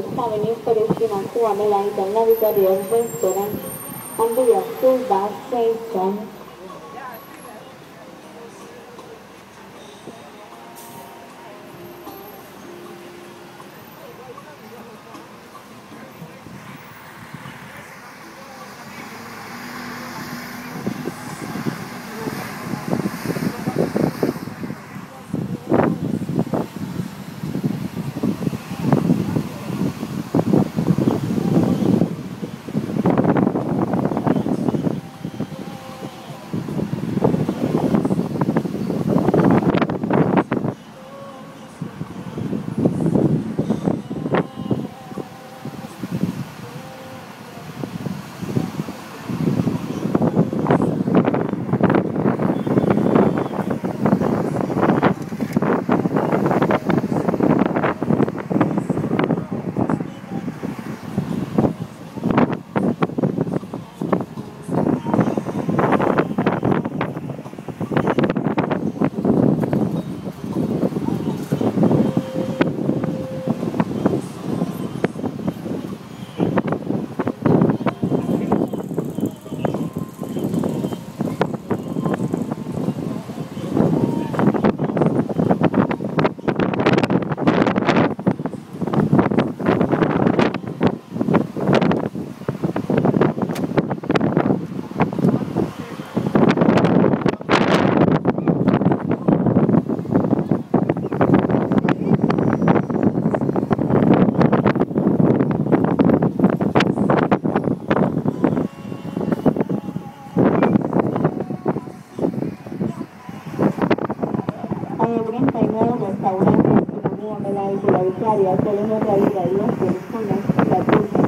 Forza Avenue Parisina Kuala Line del Navigator Restaurant on the Yaku bus station. Italia solo en realidad y las personas que la tienen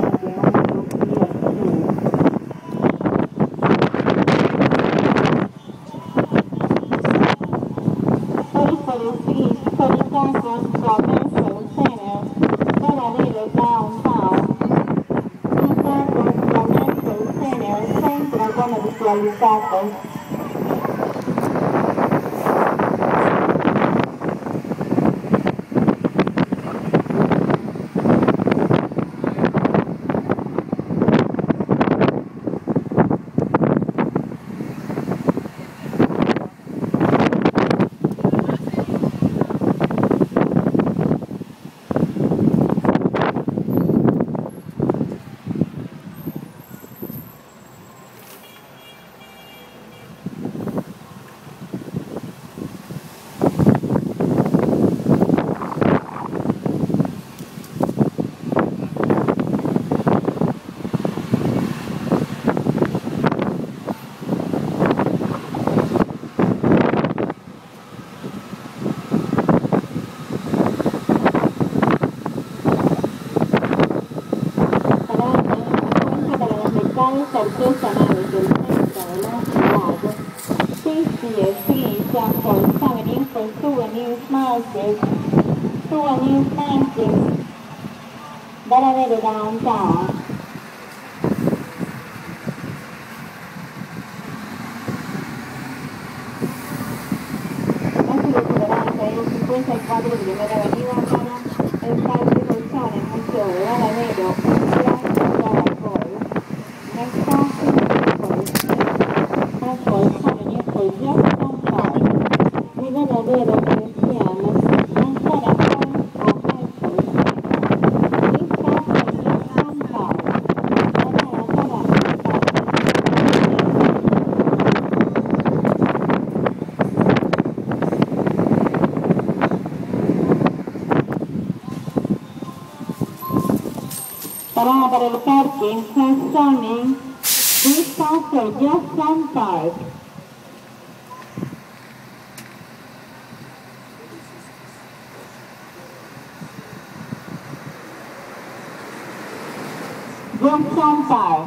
artesanales del centro de la ciudad. CCSC San Forza Avenue for Souvenirs Market, Baravero Downtown. Anche la tolleranza è 54 di Avenida para el Parque Social en Museo de Baravero. Parada para el parking, Sunny, Vista for Just Sun Park. Just Park.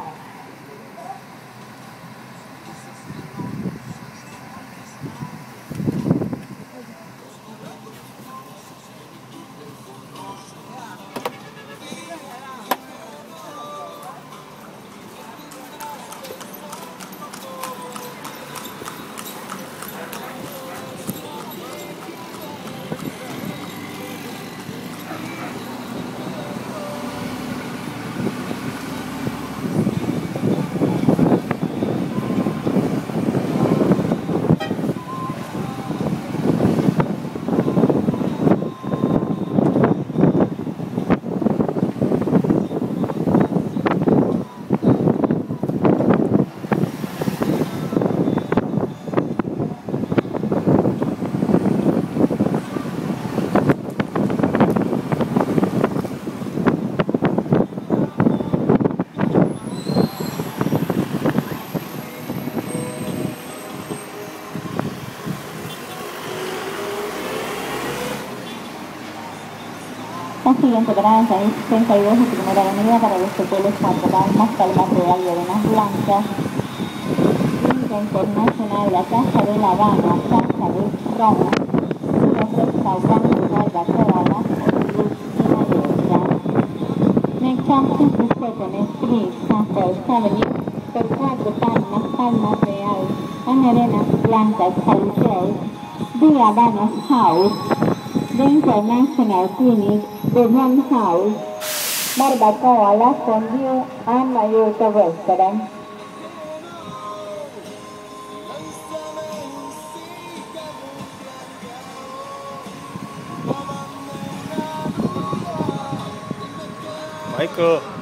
siguiente parada es 32 de Primera Avenida para los hoteles Catedral, más material y arenas blancas. Clínica Internacional, la Casa de La Habana, Casa de Roma, los restaurantes Barbacoa, La Cruz y Mallorca. Next option is Second Street, Southwest Avenue, por 4 Palmas, Palmas Real, en arenas blancas, Caliceos, The Habana House, The International Clinic, The One House, Barbacoa, La Fondue, and Mallorca Restaurant. 마이크